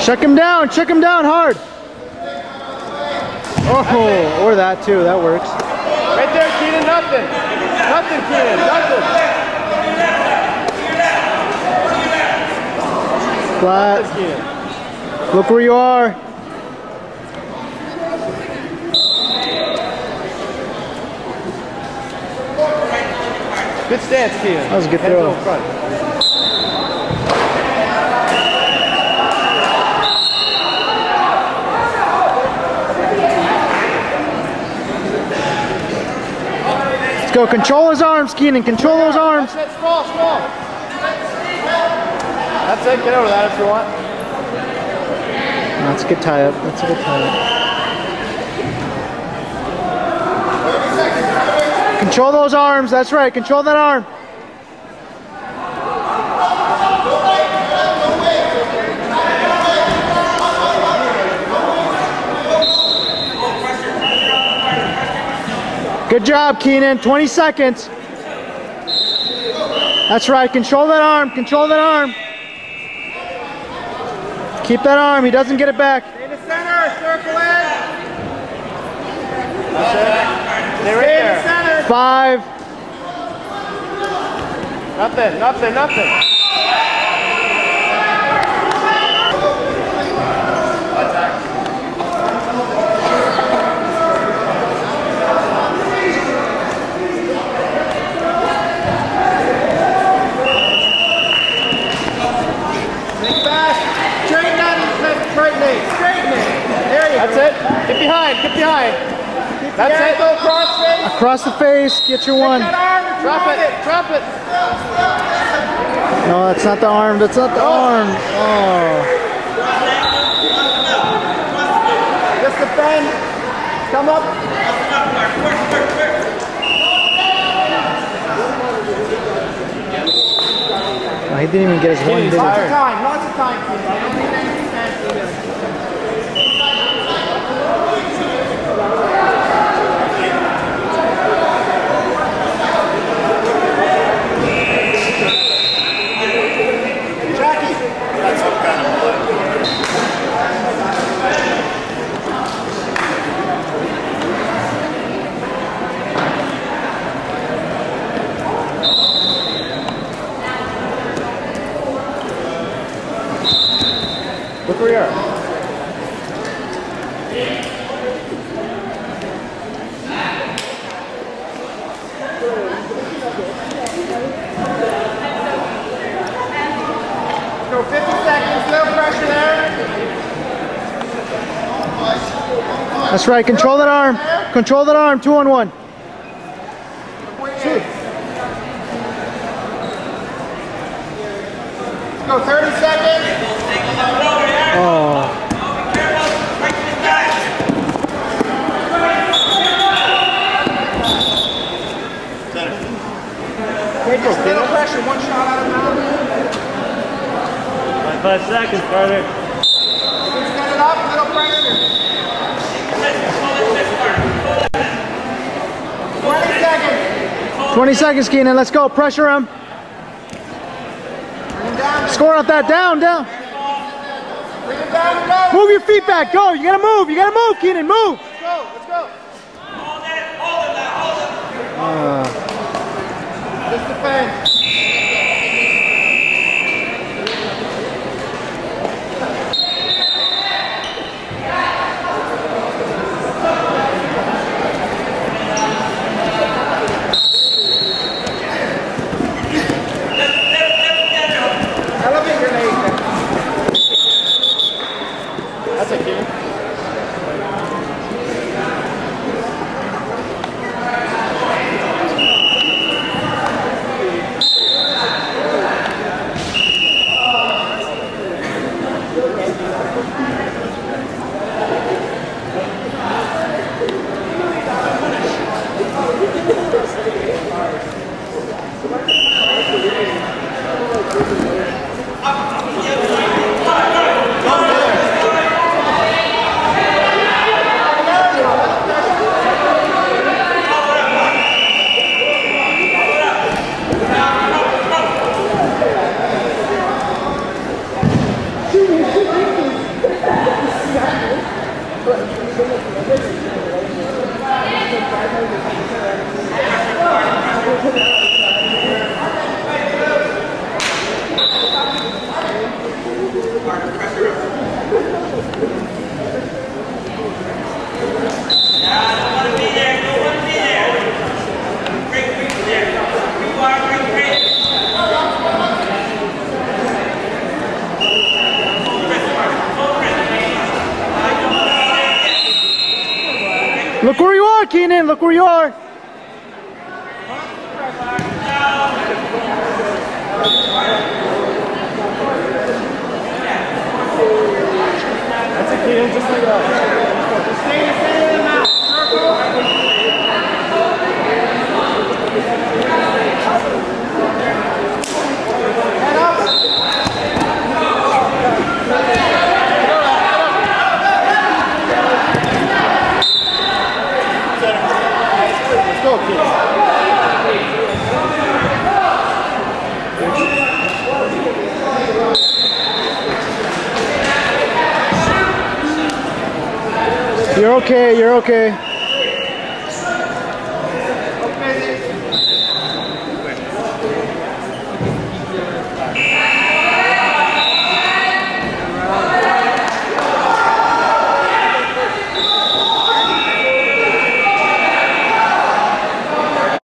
Check him down hard. Oh, or that too, that works. Right there, Keenan, nothing. Nothing, Keenan, nothing. Flat. Look where you are. Good stance, Keenan. That was a good throw. Let's go. Control his arms, Keenan. Control those arms. That's it. Small, small. That's it. Get over that if you want. That's a good tie up. That's a good tie up. Control those arms. That's right. Control that arm. Good job, Keenan. 20 seconds. That's right. Control that arm. Control that arm. Keep that arm. He doesn't get it back. Stay in the center. Circle in. That's it. Stay right there. In the center. 5. Nothing. Nothing. Nothing. That's it. Get behind. Get behind. That's it. Go across face. Across the face. Get your one. Drop it. Drop it. No, that's not the arm. That's not the arm. Oh. Just defend. Come up. Oh, he didn't even get his one. Did he? Lots of time. Lots of time. Look where you are. Go 50 seconds, little pressure there. That's right. Control that arm. Control that arm. 2-on-1. Shoot. Let's go 30 seconds. Oh. Little pressure, one shot out of bounds. 5 seconds, Carter. Set it up, little pressure. 20 seconds. 20 seconds, Keenan. Let's go. Pressure him. Score out that. Down, down. Bring it down and go. Move your feet back. Go. You gotta move. You gotta move, Keenan. Move. Let's go. Let's go. Just defend. Elevate your leg. That's a kid. look where you are. That's it, Keaton. Just like that. Just stay in the mat. Circle. You're okay, you're okay.